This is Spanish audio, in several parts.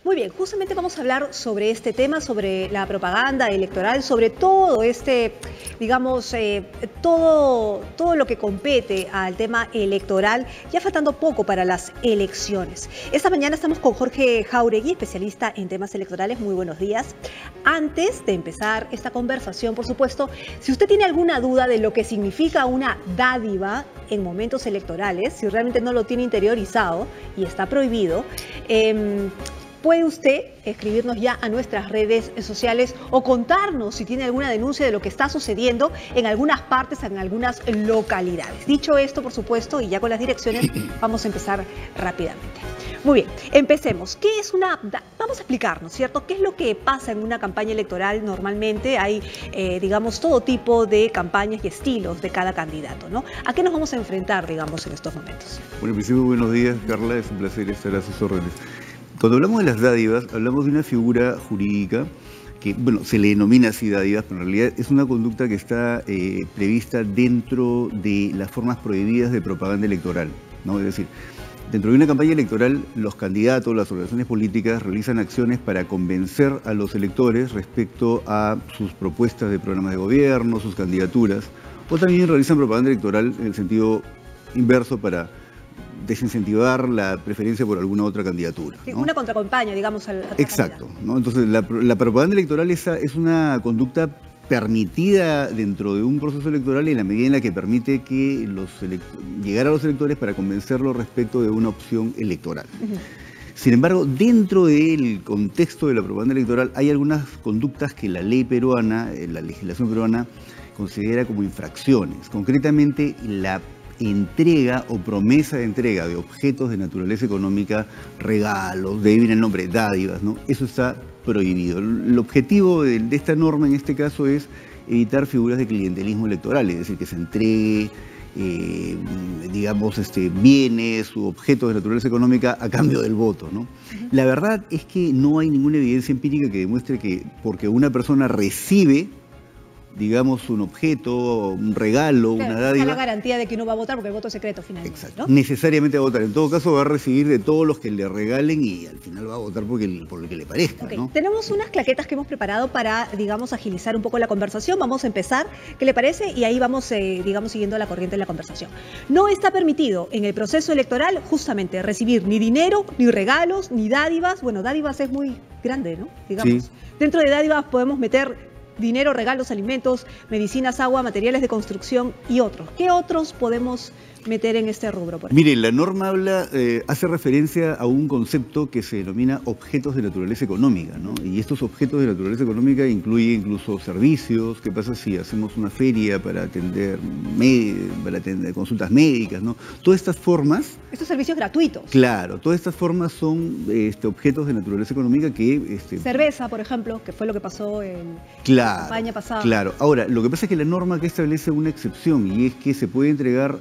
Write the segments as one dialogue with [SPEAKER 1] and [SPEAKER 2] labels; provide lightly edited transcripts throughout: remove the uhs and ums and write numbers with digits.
[SPEAKER 1] Muy bien, justamente vamos a hablar sobre este tema, sobre la propaganda electoral, sobre todo digamos, todo lo que compete al tema electoral, ya faltando poco para las elecciones. Esta mañana estamos con Jorge Jáuregui, especialista en temas electorales. Muy buenos días. Antes de empezar esta conversación, por supuesto, si usted tiene alguna duda de lo que significa una dádiva en momentos electorales, si realmente no lo tiene interiorizado y está prohibido, puede usted escribirnos ya a nuestras redes sociales o contarnos si tiene alguna denuncia de lo que está sucediendo en algunas partes, en algunas localidades. Dicho esto, por supuesto, y ya con las direcciones, vamos a empezar rápidamente. Muy bien, empecemos. ¿Qué es una? Vamos a explicarnos, ¿cierto? ¿Qué es lo que pasa en una campaña electoral? Normalmente hay, digamos, todo tipo de campañas y estilos de cada candidato, ¿no? ¿A qué nos vamos a enfrentar, digamos, en estos momentos?
[SPEAKER 2] Bueno, en principio, buenos días, Carla. Es un placer estar a sus órdenes. Cuando hablamos de las dádivas, hablamos de una figura jurídica que, bueno, se le denomina así dádivas, pero en realidad es una conducta que está prevista dentro de las formas prohibidas de propaganda electoral, ¿no? Es decir, dentro de una campaña electoral, los candidatos, las organizaciones políticas realizan acciones para convencer a los electores respecto a sus propuestas de programas de gobierno, sus candidaturas, o también realizan propaganda electoral en el sentido inverso para desincentivar la preferencia por alguna otra candidatura, ¿no?
[SPEAKER 1] Una contracampaña, digamos, al
[SPEAKER 2] Exacto, ¿no? Entonces, la propaganda electoral es una conducta permitida dentro de un proceso electoral en la medida en la que permite que llegar a los electores para convencerlos respecto de una opción electoral. Sin embargo, dentro del contexto de la propaganda electoral hay algunas conductas que la ley peruana, la legislación peruana, considera como infracciones. Concretamente, la entrega o promesa de entrega de objetos de naturaleza económica, regalos, de ahí viene el nombre, dádivas, ¿no? Eso está prohibido. El objetivo de esta norma en este caso es evitar figuras de clientelismo electoral, es decir, que se entregue, digamos, bienes u objetos de naturaleza económica a cambio del voto, ¿no? La verdad es que no hay ninguna evidencia empírica que demuestre que porque una persona recibe, digamos, un objeto, un regalo, claro, una dádiva.
[SPEAKER 1] Está la garantía de que no va a votar porque el voto es secreto finalmente.
[SPEAKER 2] Exacto.
[SPEAKER 1] ¿No?
[SPEAKER 2] Necesariamente va a votar. En todo caso va a recibir de todos los que le regalen y al final va a votar por lo que le parezca,
[SPEAKER 1] Okay,
[SPEAKER 2] ¿no?
[SPEAKER 1] Tenemos unas claquetas que hemos preparado para, digamos, agilizar un poco la conversación. Vamos a empezar, ¿qué le parece? Y ahí vamos, digamos, siguiendo la corriente de la conversación. No está permitido en el proceso electoral justamente recibir ni dinero, ni regalos, ni dádivas. Bueno, dádivas es muy grande, ¿no? Digamos. Sí. Dentro de dádivas podemos meter dinero, regalos, alimentos, medicinas, agua, materiales de construcción y otros. ¿Qué otros podemos meter en este rubro?
[SPEAKER 2] Mire, la norma hace referencia a un concepto que se denomina objetos de naturaleza económica, ¿no? Y estos objetos de naturaleza económica incluyen incluso servicios. ¿Qué pasa si hacemos una feria para atender consultas médicas, ¿no? Todas estas formas...
[SPEAKER 1] Estos servicios gratuitos.
[SPEAKER 2] Claro, todas estas formas son objetos de naturaleza económica que...
[SPEAKER 1] Cerveza, por ejemplo, que fue lo que pasó en la campaña pasada.
[SPEAKER 2] Claro. Ahora, lo que pasa es que la norma que establece una excepción y es que se puede entregar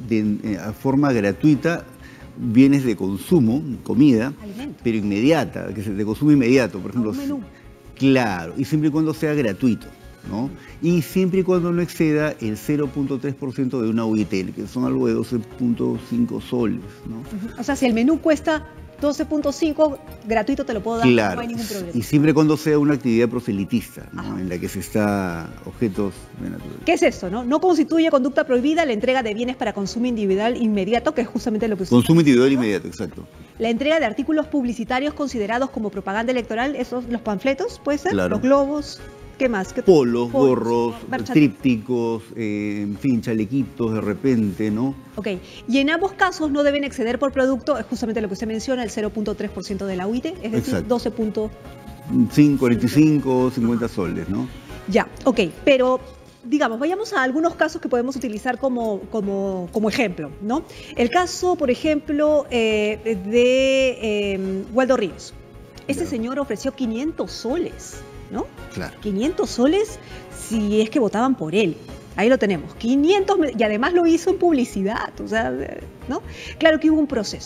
[SPEAKER 2] a forma gratuita bienes de consumo, comida, alimento, pero inmediata, que es de consumo inmediato, por ejemplo. Un menú. Claro, y siempre y cuando sea gratuito, ¿no? Y siempre y cuando no exceda el 0.3% de una UIT, que son algo de 12.5 soles, ¿no?
[SPEAKER 1] O sea, si el menú cuesta 12.5, gratuito te lo puedo dar,
[SPEAKER 2] claro,
[SPEAKER 1] no hay ningún problema.
[SPEAKER 2] Y siempre cuando sea una actividad proselitista, ¿no? En la que se está objetos de naturaleza.
[SPEAKER 1] ¿Qué es esto, no? No constituye conducta prohibida la entrega de bienes para consumo individual inmediato, que es justamente lo que usted...
[SPEAKER 2] Consumo individual inmediato, exacto.
[SPEAKER 1] La entrega de artículos publicitarios considerados como propaganda electoral, esos, los panfletos, ¿puede ser?
[SPEAKER 2] Claro.
[SPEAKER 1] Los globos... ¿Qué más?
[SPEAKER 2] Polos, gorros, trípticos, en fin, chalequitos de repente, ¿no?
[SPEAKER 1] Ok. Y en ambos casos no deben exceder por producto, es justamente lo que usted menciona, el 0.3% de la UIT, es decir,
[SPEAKER 2] 45, 50 soles, ¿no?
[SPEAKER 1] Ya, ok. Pero, digamos, vayamos a algunos casos que podemos utilizar como ejemplo, ¿no? El caso, por ejemplo, de Waldo Ríos. Este señor ofreció 500 soles. ¿No?
[SPEAKER 2] Claro.
[SPEAKER 1] 500 soles si es que votaban por él. Ahí lo tenemos. 500, y además lo hizo en publicidad, o sea, ¿no? Claro que hubo un proceso.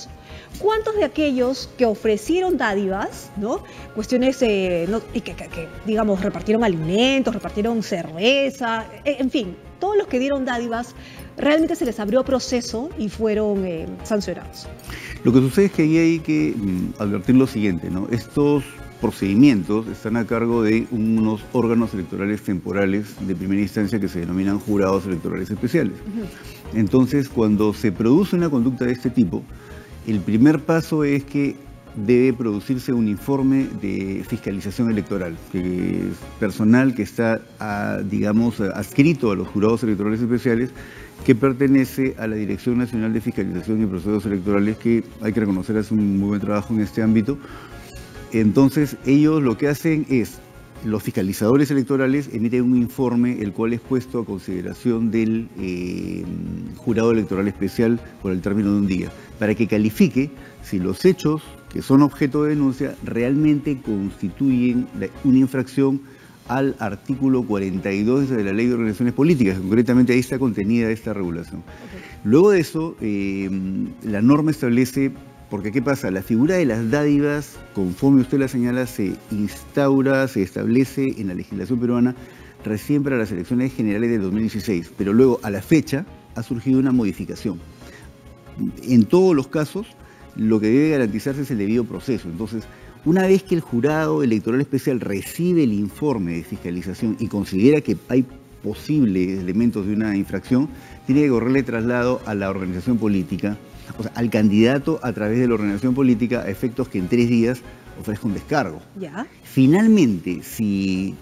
[SPEAKER 1] ¿Cuántos de aquellos que ofrecieron dádivas, ¿no? Cuestiones, que, digamos, repartieron alimentos, repartieron cerveza, en fin, todos los que dieron dádivas, realmente se les abrió proceso y fueron sancionados?
[SPEAKER 2] Lo que sucede es que ahí hay que advertir lo siguiente, ¿no? Estos procedimientos están a cargo de unos órganos electorales temporales de primera instancia que se denominan jurados electorales especiales. Entonces, cuando se produce una conducta de este tipo, el primer paso es que debe producirse un informe de fiscalización electoral, que es personal que está, digamos, adscrito a los jurados electorales especiales, que pertenece a la Dirección Nacional de Fiscalización y Procesos Electorales, que hay que reconocer hace un muy buen trabajo en este ámbito. Entonces, ellos lo que hacen es, los fiscalizadores electorales emiten un informe, el cual es puesto a consideración del jurado electoral especial por el término de un día, para que califique si los hechos que son objeto de denuncia realmente constituyen una infracción al artículo 42 de la Ley de Organizaciones Políticas. Concretamente ahí está contenida esta regulación. Luego de eso, la norma establece, porque ¿qué pasa? La figura de las dádivas, conforme usted la señala, se instaura, se establece en la legislación peruana recién para las elecciones generales del 2016, pero luego a la fecha ha surgido una modificación. En todos los casos, lo que debe garantizarse es el debido proceso. Entonces, una vez que el jurado electoral especial recibe el informe de fiscalización y considera que hay posibles elementos de una infracción, tiene que correrle traslado a la organización política, o sea, al candidato a través de la organización política, a efectos que en 3 días ofrezca un descargo.
[SPEAKER 1] ¿Ya?
[SPEAKER 2] Finalmente, si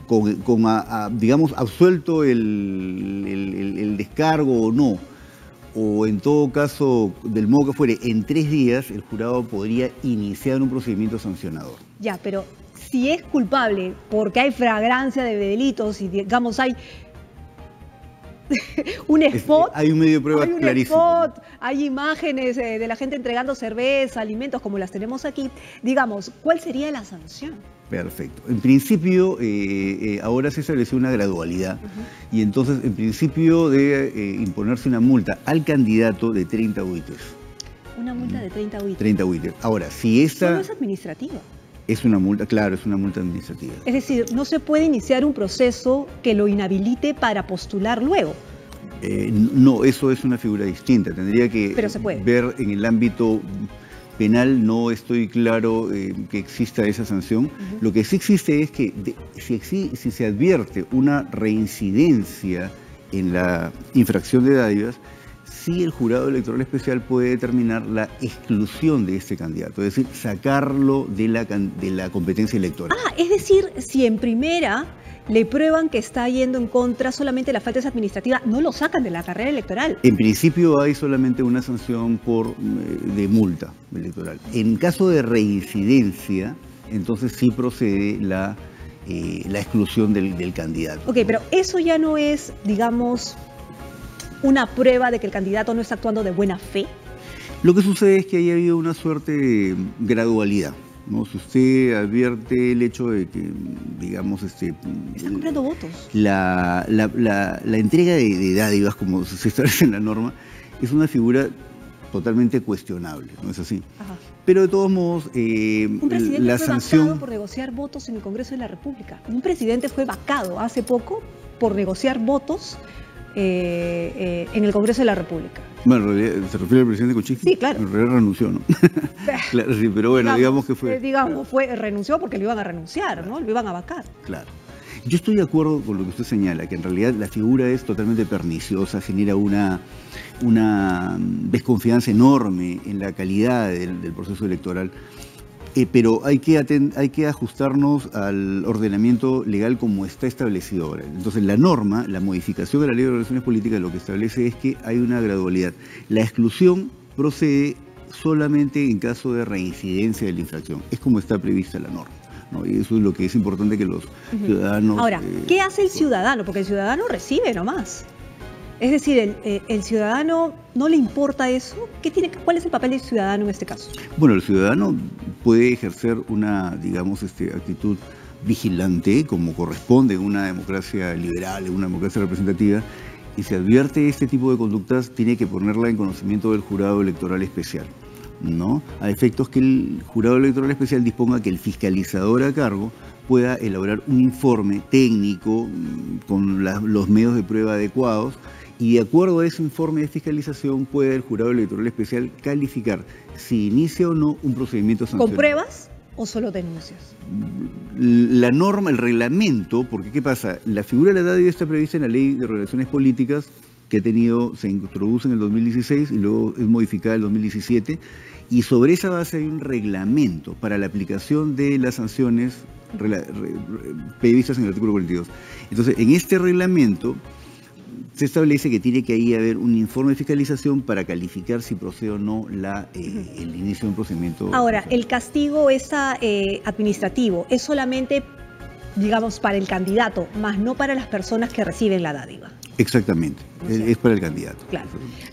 [SPEAKER 2] digamos, absuelto el descargo o no, o en todo caso, del modo que fuere, en 3 días el jurado podría iniciar un procedimiento sancionador.
[SPEAKER 1] Ya, pero si es culpable porque hay flagrancia de delitos y digamos hay un spot,
[SPEAKER 2] hay un medio de prueba clarísimo.
[SPEAKER 1] Spot, hay imágenes de la gente entregando cerveza, alimentos como las tenemos aquí, digamos, ¿cuál sería la sanción?
[SPEAKER 2] Perfecto. En principio, ahora se estableció una gradualidad y entonces, en principio, debe imponerse una multa al candidato de 30 UITs.
[SPEAKER 1] Una multa de 30 UITs.
[SPEAKER 2] 30 UITs. Ahora, si esta...
[SPEAKER 1] Solo es administrativa.
[SPEAKER 2] Es una multa, claro, es una multa administrativa.
[SPEAKER 1] Es decir, no se puede iniciar un proceso que lo inhabilite para postular luego.
[SPEAKER 2] No, eso es una figura distinta. Tendría que ver en el ámbito penal, no estoy claro que exista esa sanción. Lo que sí existe es que si se advierte una reincidencia en la infracción de dádivas, sí el jurado electoral especial puede determinar la exclusión de este candidato, es decir, sacarlo de la competencia electoral.
[SPEAKER 1] Es decir, si en primera le prueban que está yendo en contra, solamente la falta es administrativa, no lo sacan de la carrera electoral.
[SPEAKER 2] En principio hay solamente una sanción de multa electoral. En caso de reincidencia, entonces sí procede la exclusión del candidato.
[SPEAKER 1] Ok, pero eso ya no es, digamos, una prueba de que el candidato no está actuando de buena fe.
[SPEAKER 2] Lo que sucede es que ahí ha habido una suerte de gradualidad, ¿no? Si usted advierte el hecho de que, digamos,
[SPEAKER 1] están comprando votos.
[SPEAKER 2] La entrega de dádivas, como se establece en la norma, es una figura totalmente cuestionable, ¿no es así? Ajá. Pero de todos modos,
[SPEAKER 1] un presidente
[SPEAKER 2] la
[SPEAKER 1] fue
[SPEAKER 2] sanción...
[SPEAKER 1] vacado por negociar votos en el Congreso de la República. Un presidente fue vacado hace poco por negociar votos en el Congreso de la República.
[SPEAKER 2] Bueno, en realidad, ¿se refiere al presidente Kuczynski?
[SPEAKER 1] Sí, claro.
[SPEAKER 2] En realidad renunció, ¿no? Claro, sí, pero bueno, digamos que fue...
[SPEAKER 1] renunció porque lo iban a renunciar, ¿no? Lo iban a vacar.
[SPEAKER 2] Claro. Yo estoy de acuerdo con lo que usted señala, que en realidad la figura es totalmente perniciosa, genera una desconfianza enorme en la calidad del proceso electoral. Pero hay que ajustarnos al ordenamiento legal como está establecido ahora. Entonces, la norma, la modificación de la Ley de Organizaciones Políticas, lo que establece es que hay una gradualidad. La exclusión procede solamente en caso de reincidencia de la infracción. Es como está prevista la norma, ¿no? Y eso es lo que es importante que los ciudadanos...
[SPEAKER 1] Ahora, ¿qué hace el ciudadano? Porque el ciudadano recibe nomás. Es decir, el ciudadano no le importa eso. ¿Cuál es el papel del ciudadano en este caso?
[SPEAKER 2] Bueno, el ciudadano puede ejercer una, digamos, actitud vigilante, como corresponde en una democracia liberal, en una democracia representativa, y si advierte este tipo de conductas, tiene que ponerla en conocimiento del jurado electoral especial, ¿no? A efectos que el jurado electoral especial disponga que el fiscalizador a cargo pueda elaborar un informe técnico con los medios de prueba adecuados, y de acuerdo a ese informe de fiscalización puede el jurado electoral especial calificar si inicia o no un procedimiento sancionador.
[SPEAKER 1] ¿Con pruebas o solo denuncias?
[SPEAKER 2] La norma, el reglamento, porque ¿qué pasa? La figura de la dádiva está prevista en la Ley de Relaciones Políticas, que se introduce en el 2016 y luego es modificada en el 2017, y sobre esa base hay un reglamento para la aplicación de las sanciones previstas en el artículo 42. Entonces, en este reglamento se establece que tiene que ahí haber un informe de fiscalización para calificar si procede o no el inicio de un procedimiento.
[SPEAKER 1] Ahora, el castigo administrativo es solamente, digamos, para el candidato, más no para las personas que reciben la dádiva.
[SPEAKER 2] Exactamente, es para el candidato.
[SPEAKER 1] Claro.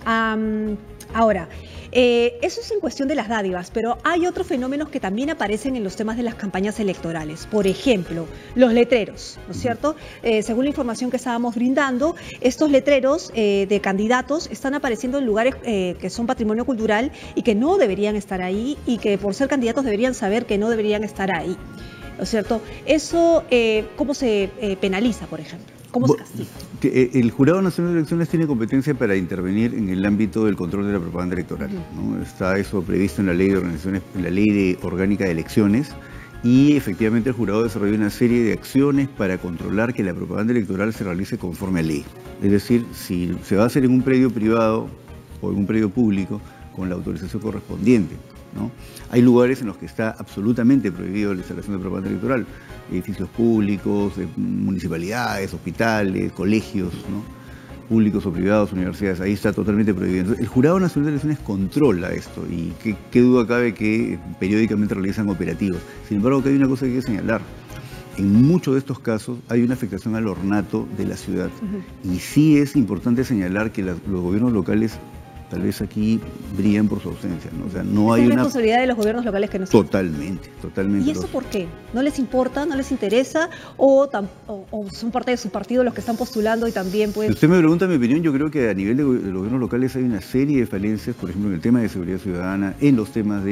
[SPEAKER 1] Ahora, eso es en cuestión de las dádivas, pero hay otros fenómenos que también aparecen en los temas de las campañas electorales. Por ejemplo, los letreros, ¿no es cierto? Según la información que estábamos brindando, estos letreros de candidatos están apareciendo en lugares que son patrimonio cultural y que no deberían estar ahí, y que por ser candidatos deberían saber que no deberían estar ahí, ¿no es cierto? Eso, ¿cómo se penaliza, por ejemplo? ¿Cómo se castiga?
[SPEAKER 2] El Jurado Nacional de Elecciones tiene competencia para intervenir en el ámbito del control de la propaganda electoral, ¿no? Está eso previsto en la Ley de Organizaciones, en la Ley Orgánica de Elecciones, y efectivamente el jurado desarrolla una serie de acciones para controlar que la propaganda electoral se realice conforme a ley. Es decir, si se va a hacer en un predio privado o en un predio público, con la autorización correspondiente, ¿no? Hay lugares en los que está absolutamente prohibido la instalación de propaganda electoral, edificios públicos, municipalidades, hospitales, colegios, ¿no? Públicos o privados, universidades, ahí está totalmente prohibido. Entonces, el Jurado Nacional de Elecciones controla esto, y qué duda cabe que periódicamente realizan operativos. Sin embargo, que hay una cosa que hay que señalar: en muchos de estos casos hay una afectación al ornato de la ciudad, y sí es importante señalar que los gobiernos locales tal vez aquí brillan por su ausencia, ¿no? O sea, no hay una
[SPEAKER 1] responsabilidad de los gobiernos locales que no.
[SPEAKER 2] Totalmente.
[SPEAKER 1] ¿Y eso por qué? ¿No les importa, no les interesa, o son parte de su partido los que están postulando y también pues?
[SPEAKER 2] Si usted me pregunta mi opinión, yo creo que a nivel de los gobiernos locales hay una serie de falencias, por ejemplo, en el tema de seguridad ciudadana, en los temas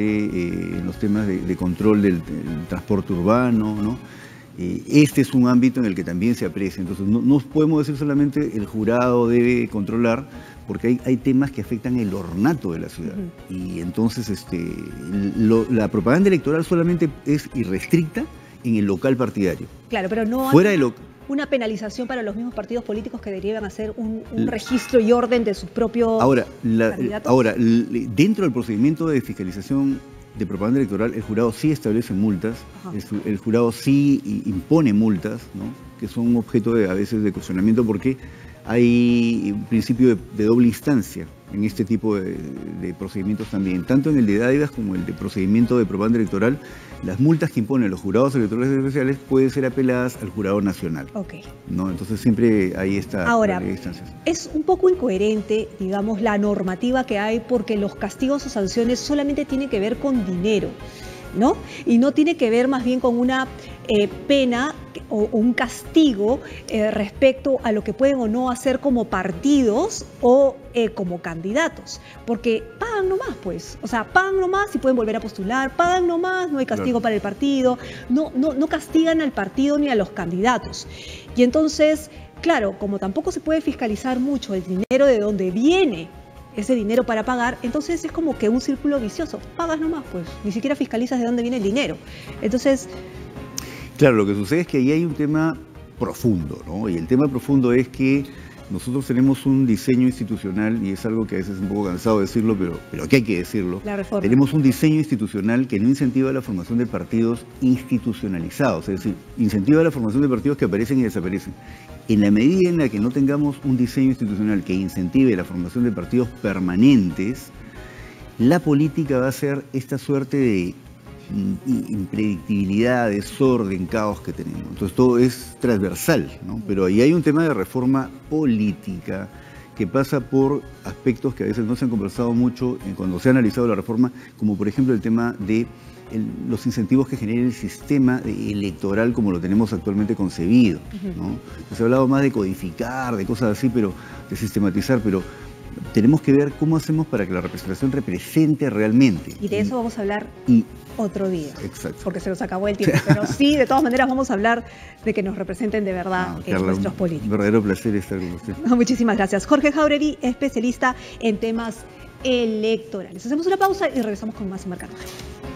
[SPEAKER 2] de control del transporte urbano, ¿no? Este es un ámbito en el que también se aprecia. Entonces, no podemos decir solamente el jurado debe controlar, porque hay temas que afectan el ornato de la ciudad. Y entonces la propaganda electoral solamente es irrestricta en el local partidario.
[SPEAKER 1] Claro, pero no
[SPEAKER 2] fuera
[SPEAKER 1] hay
[SPEAKER 2] de
[SPEAKER 1] una penalización para los mismos partidos políticos que derivan hacer un registro y orden de sus propios candidatos.
[SPEAKER 2] Ahora, dentro del procedimiento de fiscalización de propaganda electoral, el jurado sí establece multas, el jurado sí impone multas, ¿no? Que son objeto a veces de cuestionamiento, porque hay un principio de doble instancia en este tipo de procedimientos también, tanto en el de dádivas como el de procedimiento de propaganda electoral. Las multas que imponen los jurados electorales especiales pueden ser apeladas al jurado nacional. ¿No? Entonces siempre hay esta instancia.
[SPEAKER 1] Es un poco incoherente, digamos, la normativa que hay, porque los castigos o sanciones solamente tienen que ver con dinero, ¿no? Y no tiene que ver más bien con una pena o un castigo respecto a lo que pueden o no hacer como partidos o como candidatos, porque pagan nomás, pues, o sea, pagan nomás y pueden volver a postular, pagan nomás, no hay castigo para el partido, no castigan al partido ni a los candidatos. Y entonces, claro, como tampoco se puede fiscalizar mucho el dinero de dónde viene ese dinero para pagar, entonces es como que un círculo vicioso. Pagas nomás, pues, ni siquiera fiscalizas de dónde viene el dinero. Entonces,
[SPEAKER 2] claro, lo que sucede es que ahí hay un tema profundo, ¿no? Y el tema profundo es que nosotros tenemos un diseño institucional, y es algo que a veces es un poco cansado decirlo, pero que hay que decirlo.
[SPEAKER 1] La reforma.
[SPEAKER 2] Tenemos un diseño institucional que no incentiva la formación de partidos institucionalizados, es decir, incentiva la formación de partidos que aparecen y desaparecen. En la medida en la que no tengamos un diseño institucional que incentive la formación de partidos permanentes, la política va a ser esta suerte de impredictibilidad, desorden, caos que tenemos. Entonces todo es transversal, ¿no? Pero ahí hay un tema de reforma política que pasa por aspectos que a veces no se han conversado mucho cuando se ha analizado la reforma, como por ejemplo el tema de los incentivos que genera el sistema electoral como lo tenemos actualmente concebido, ¿no? Se ha hablado más de codificar, de cosas así, pero de sistematizar, pero tenemos que ver cómo hacemos para que la representación represente realmente.
[SPEAKER 1] Y de eso vamos a hablar otro día.
[SPEAKER 2] Exacto.
[SPEAKER 1] Porque se nos acabó el tiempo. Pero sí, de todas maneras vamos a hablar de que nos representen de verdad
[SPEAKER 2] Carla,
[SPEAKER 1] nuestros políticos.
[SPEAKER 2] Un verdadero placer estar con usted.
[SPEAKER 1] Muchísimas gracias. Jorge Jáuregui, especialista en temas electorales. Hacemos una pausa y regresamos con más Enmarcando.